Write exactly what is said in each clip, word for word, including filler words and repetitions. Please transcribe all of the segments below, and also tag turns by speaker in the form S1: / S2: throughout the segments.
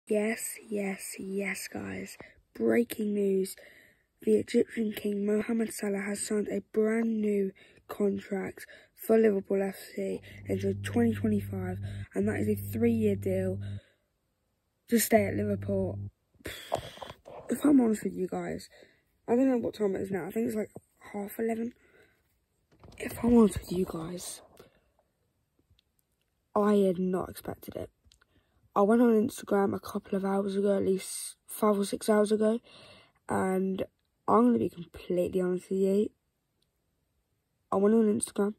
S1: Yes, yes, yes, guys. Breaking news. The Egyptian king Mohamed Salah has signed a brand new contract for Liverpool F C until twenty twenty-five, and that is a three-year deal to stay at Liverpool. If I'm honest with you guys, I don't know what time it is now. I think it's like half eleven. If I'm honest with you guys, I had not expected it. I went on Instagram a couple of hours ago, at least five or six hours ago, and I'm going to be completely honest with you. I went on Instagram,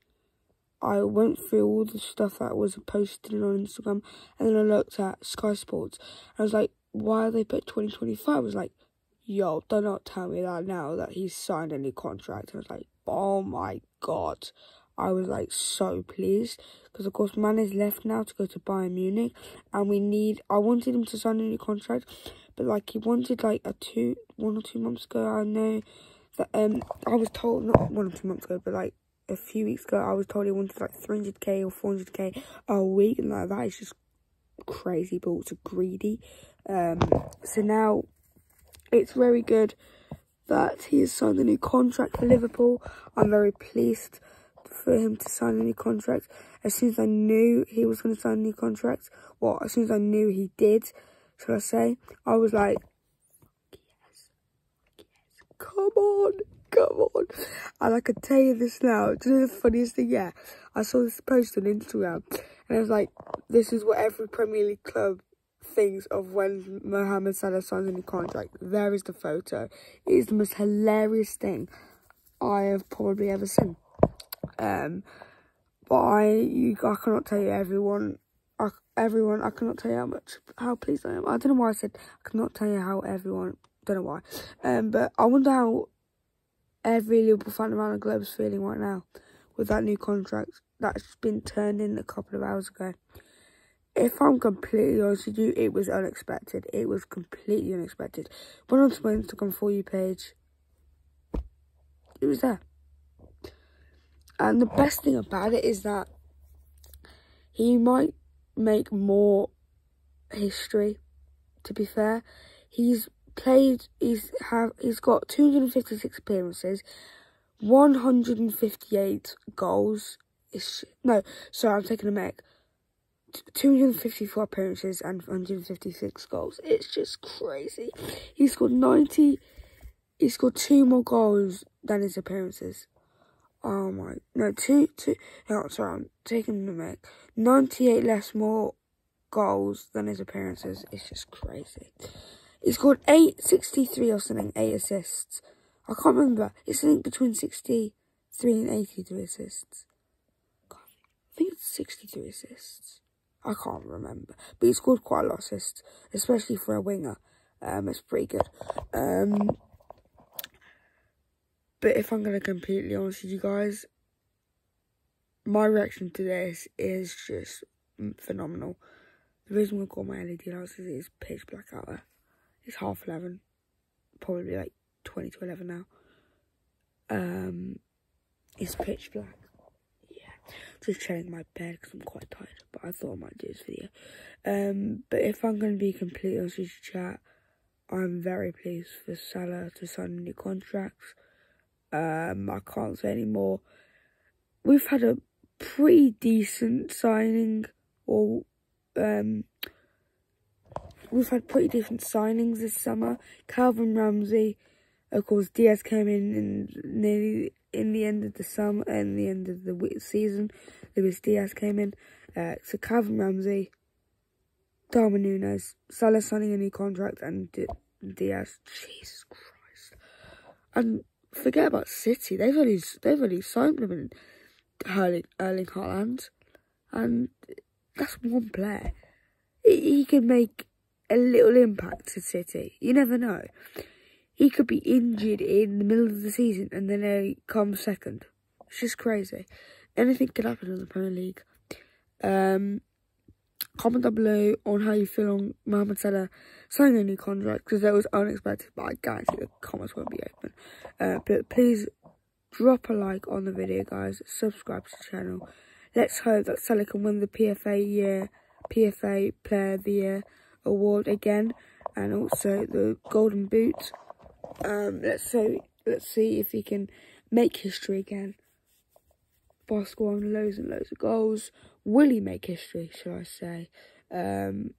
S1: I went through all the stuff that was posted on Instagram, and then I looked at Sky Sports, and I was like, why are they put twenty twenty-five? I was like, yo, do not tell me that now that he's signed a new contract. And I was like, oh my god. I was like so pleased, because of course Mane's left now to go to Bayern Munich, and we need, I wanted him to sign a new contract, but like he wanted like a two, one or two months ago, I know that, um, I was told, not one or two months ago, but like a few weeks ago, I was told he wanted like three hundred K or four hundred K a week, and like that is just crazy, but also greedy. Um, so now it's very good that he has signed a new contract for Liverpool. I'm very pleased for him to sign a new contract. As soon as I knew he was going to sign a new contract, well, as soon as I knew he did, shall I say, I was like, yes, yes, come on, come on. And I can tell you this now, do you know the funniest thing? Yeah, I saw this post on Instagram, and I was like, this is what every Premier League club thinks of when Mohamed Salah signs a new contract. There is the photo. It is the most hilarious thing I have probably ever seen. Um, but I, you, I cannot tell you everyone, I, everyone, I cannot tell you how much, how pleased I am. I don't know why I said, I cannot tell you how everyone, don't know why. Um, but I wonder how every Liverpool fan around the globe is feeling right now with that new contract that's been turned in a couple of hours ago. If I'm completely honest with you, it was unexpected. It was completely unexpected. Went onto my Instagram For You page. It was there. And the best thing about it is that he might make more history, to be fair. He's played, he's have he's got two hundred fifty-six appearances, one hundred fifty-eight goals. It's, no, sorry, I'm taking a mic. two hundred fifty-four appearances and one hundred fifty-six goals. It's just crazy. He scored ninety, he scored two more goals than his appearances. Oh my, no, two, two, no, sorry, I'm taking the mic. ninety-eight less more goals than his appearances. It's just crazy. He scored eight sixty-three or something, eight assists. I can't remember. It's something between sixty-three and eighty-three assists. I think it's sixty-three assists. I can't remember. But he scored quite a lot of assists, especially for a winger. Um, it's pretty good. Um... But if I'm going to be completely honest with you guys, my reaction to this is just phenomenal. The reason we've got my L E D lights is it's pitch black out there. It's half eleven, probably like twenty to eleven now. Um, it's pitch black. Yeah, just chilling my bed because I'm quite tired, but I thought I might do this video. Um, but if I'm going to be completely honest with you, chat, I'm very pleased for Salah to sign new contracts. Um, I can't say any more. We've had a pretty decent signing, or um, we've had pretty decent signings this summer. Calvin Ramsey, of course, Diaz came in in nearly in the end of the summer and the end of the season. Luis Diaz came in. Uh, so Calvin Ramsey, Darwin Núñez, Salah signing a new contract, and D Diaz. Jesus Christ, and. Forget about City. They've only they've only signed him in Erling, Erling Haaland, and that's one player. He, he could make a little impact to City. You never know. He could be injured in the middle of the season, and then they come second. It's just crazy. Anything could happen in the Premier League. Um, comment down below on how you feel on Mohamed Salah signing a new contract, because that was unexpected, but I guarantee the comments won't be open. Uh, but please drop a like on the video, guys. Subscribe to the channel. Let's hope that Salah can win the P F A year, P F A Player of the Year award again, and also the Golden Boot. Um, let's so let's see if he can make history again by scoring loads and loads of goals. Will he make history, should I say? Um,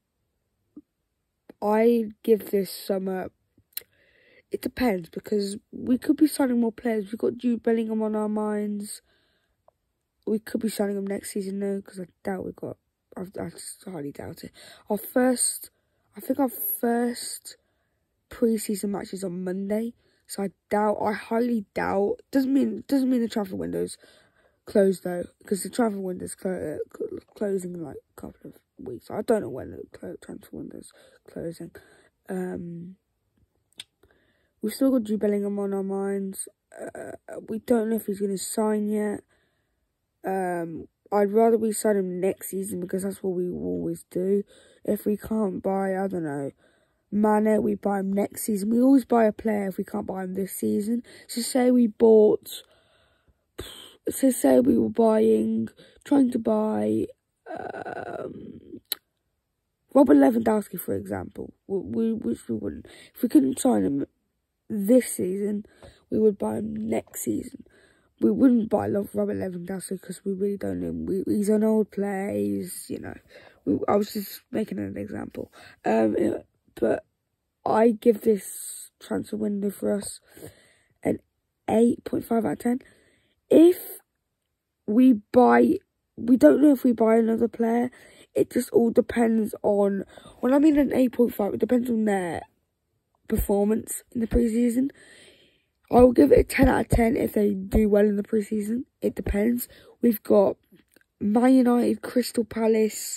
S1: I give this summer. It depends, because we could be signing more players. We've got Jude Bellingham on our minds. We could be signing him next season, though, because I doubt we got. I, I just highly doubt it. Our first, I think our first pre-season match is on Monday, so I doubt. I highly doubt. Doesn't mean doesn't mean the transfer window's closed though, because the transfer window's clo closing in like a couple of weeks. I don't know when the transfer window's closing. Um. We've still got Jude Bellingham on our minds. Uh, we don't know if he's going to sign yet. Um, I'd rather we sign him next season, because that's what we always do. If we can't buy, I don't know, Mane, we buy him next season. We always buy a player if we can't buy him this season. So say we bought, so say we were buying, trying to buy um, Robert Lewandowski, for example, we, we, which we wouldn't. If we couldn't sign him this season, we would buy him next season. We wouldn't buy Robert Lewandowski because we really don't know him. We, he's an old player. He's, you know, we, I was just making an example. Um, but I give this transfer window for us an eight point five out of ten. If we buy, we don't know if we buy another player. It just all depends on, when I mean an eight point five, it depends on their performance in the preseason. I will give it a ten out of ten if they do well in the preseason. It depends. We've got Man United, Crystal Palace.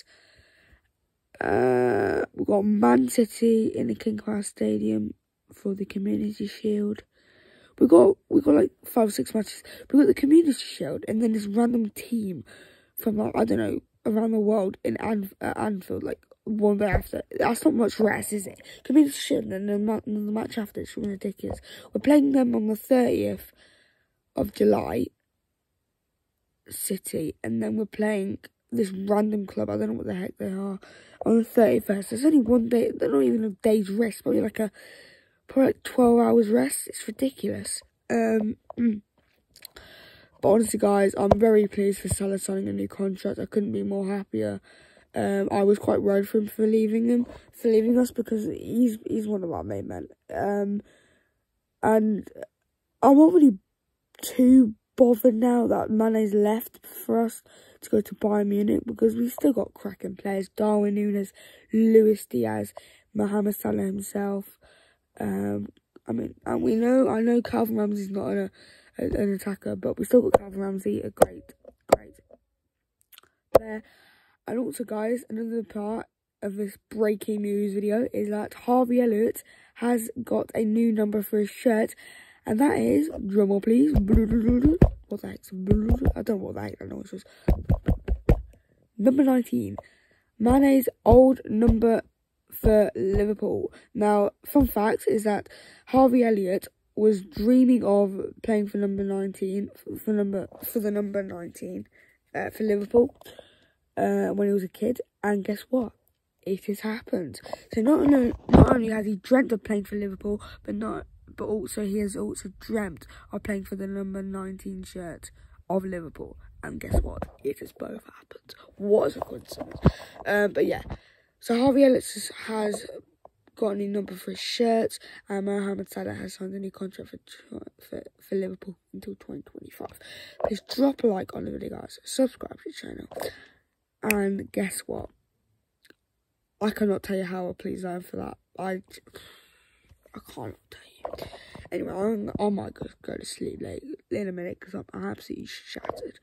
S1: Uh, we've got Man City in the King Power Stadium for the Community Shield. We got we got like five or six matches. We got the Community Shield, and then this random team from like, I don't know, around the world in Anf uh, Anfield, like one day after. That's not much rest, is it? Community Shield, and then the, the match after, it's ridiculous. We're playing them on the thirtieth of July, City, and then we're playing this random club, I don't know what the heck they are, on the thirty-first. There's only one day, they're not even a day's rest, probably like a, probably like twelve hours rest. It's ridiculous. Um, but honestly, guys, I'm very pleased for Salah signing a new contract. I couldn't be more happier. Um, I was quite worried for him for leaving him, for leaving us, because he's he's one of our main men. Um, and I'm not really too bothered now that Mane's left for us to go to Bayern Munich, because we've still got cracking players: Darwin Núñez, Luis Diaz, Mohamed Salah himself. Um, I mean, and we know, I know Calvin Ramsey's not an, a, an attacker, but we still got Calvin Ramsey, a great, great player. And also, guys, another part of this breaking news video is that Harvey Elliott has got a new number for his shirt, and that is, drumroll please, what the heck, I don't know what the heck that noise was, number nineteen, Mane's old number for Liverpool. Now, fun fact is that Harvey Elliott was dreaming of playing for number nineteen, for number for the number nineteen uh, for Liverpool. Uh, when he was a kid, and guess what? It has happened. So not only not only has he dreamt of playing for Liverpool, but not but also he has also dreamt of playing for the number nineteen shirt of Liverpool. And guess what? It has both happened. What a coincidence! Um, but yeah, so Harvey Elliott has got a new number for his shirts, and Mohamed Salah has signed a new contract for for, for Liverpool until twenty twenty-five. Please drop a like on the video, guys. Subscribe to the channel. And guess what? I cannot tell you how pleased I am for that. I, I can't tell you. Anyway, I'm, I might go, go to sleep late in a minute because I'm absolutely shattered.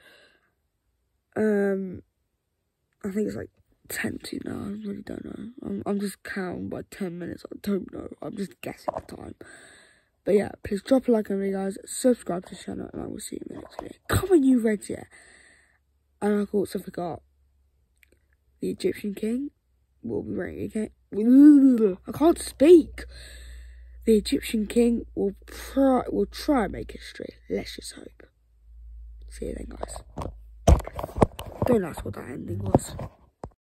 S1: Um, I think it's like ten to now. I really don't know. I'm, I'm just counting by ten minutes. I don't know. I'm just guessing the time. But yeah, please drop a like on the video, guys. Subscribe to the channel, and I will see you in the next video. Come on, you Reds, yeah. And I also forgot. The Egyptian king will be reigning again. I can't speak. The Egyptian king will try, will try and make history. Let's just hope. See you then, guys. Don't ask what that ending was.